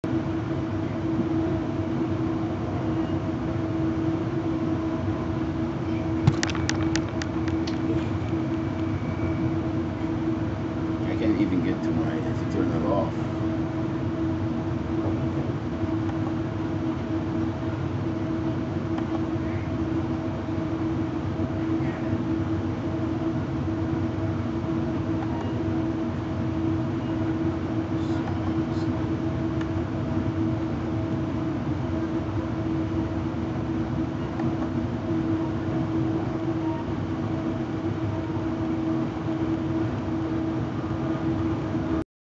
I can't even get to my to turn it off.